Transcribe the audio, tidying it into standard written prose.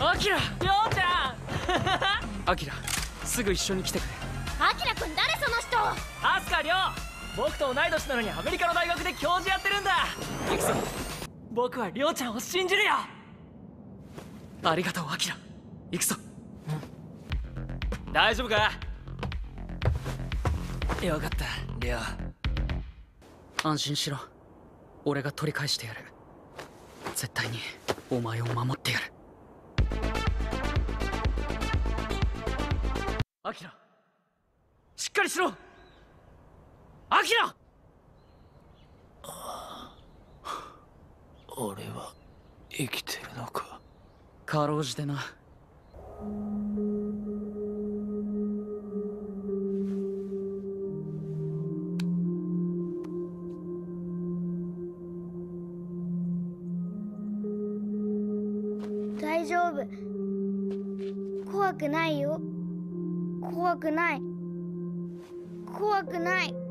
アキラ、りょうちゃんアキラ、すぐ一緒に来てくれ。 アキラくん誰その人。 アスカりょう、僕と同い年なのにアメリカの大学で教授やってるんだ。行くぞ。僕はりょうちゃんを信じるよ。ありがとうアキラ。行くぞ。大丈夫か。よかったりょう。安心しろ、俺が取り返してやる。絶対にお前を守ってやる。アキラ、しっかりしろ。アキラ。 俺は生きてるのか。 かろうじてな。 大丈夫。怖くないよ。怖くない。怖くない。